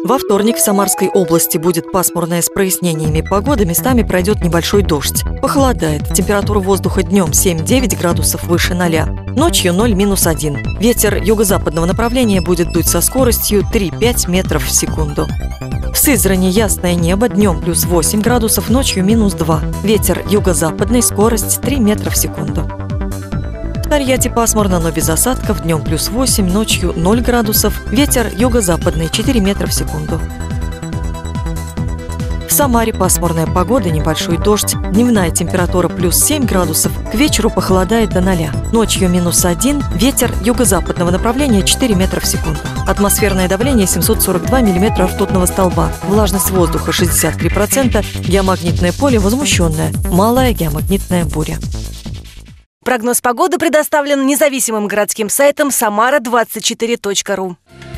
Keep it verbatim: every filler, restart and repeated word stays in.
Во вторник в Самарской области будет пасмурная с прояснениями погоды, местами пройдет небольшой дождь. Похолодает. Температура воздуха днем семь-девять градусов выше ноля. Ночью ноль минус один. Ветер юго-западного направления будет дуть со скоростью три-пять метров в секунду. В Сызрани ясное небо, днем плюс восемь градусов, ночью минус два. Ветер юго-западный, скорость три метра в секунду. В Тольятти пасмурно, но без осадков, днем плюс восемь, ночью ноль градусов, ветер юго-западный, четыре метра в секунду. В Самаре пасмурная погода, небольшой дождь, дневная температура плюс семь градусов, к вечеру похолодает до ноля. Ночью минус один, ветер юго-западного направления четыре метра в секунду. Атмосферное давление семьсот сорок два миллиметра ртутного столба, влажность воздуха шестьдесят три процента, геомагнитное поле возмущенное, малая геомагнитная буря. Прогноз погоды предоставлен независимым городским сайтом самара двадцать четыре точка ру.